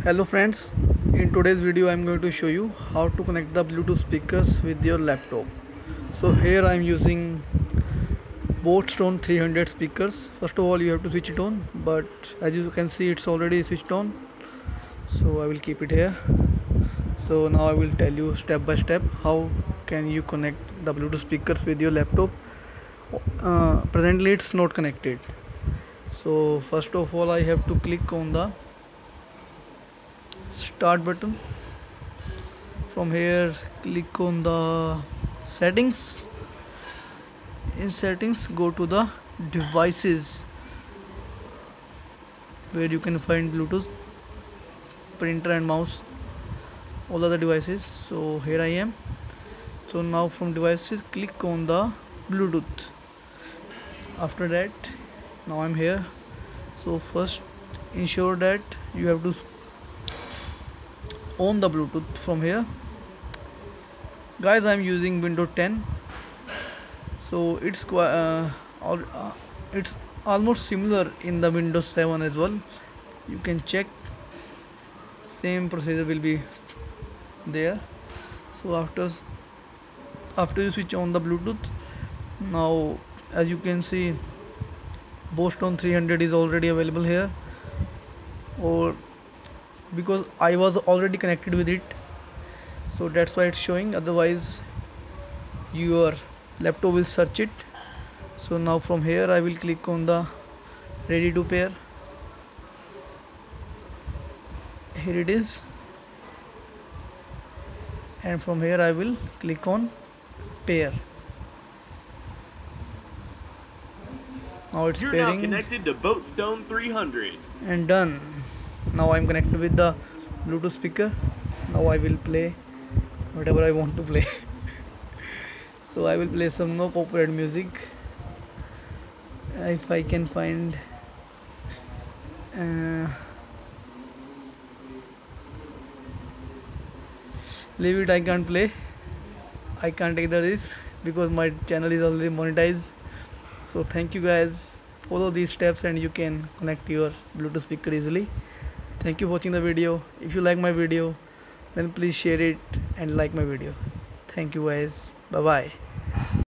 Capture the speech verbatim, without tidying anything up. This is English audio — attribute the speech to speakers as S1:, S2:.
S1: Hello friends, in today's video I am going to show you how to connect the Bluetooth speakers with your laptop. So here I am using Boat Stone three hundred speakers. First of all you have to switch it on, but as you can see it's already switched on. So I will keep it here. So now I will tell you step by step how can you connect the Bluetooth speakers with your laptop. Uh, presently it's not connected. So first of all I have to click on the start button. From here click on the settings. In settings go to the devices where you can find Bluetooth, printer and mouse, all other devices. So here I am. So now from devices click on the Bluetooth. After that now I'm here. So first ensure that you have to on the Bluetooth from here. Guys, I'm using Windows ten, so it's quite uh, or, uh, it's almost similar in the Windows seven as well. You can check, same procedure will be there. So after after you switch on the Bluetooth, now as you can see Boat Stone three hundred is already available here, or because I was already connected with it, so that's why it's showing. Otherwise your laptop will search it. So now from here I will click on the ready to pair. Here it is, and from here I will click on pair. Now it's
S2: You're
S1: pairing.
S2: Now connected to Boat Stone three hundred.
S1: And done. Now I'm connected with the Bluetooth speaker. Now I will play whatever I want to play. So I will play some no copyright music if I can find. Uh, leave it, I can't play. I can't take the risk because my channel is already monetized. So thank you guys. Follow these steps and you can connect your Bluetooth speaker easily. Thank you for watching the video. If you like my video, then please share it and like my video. Thank you guys. Bye bye.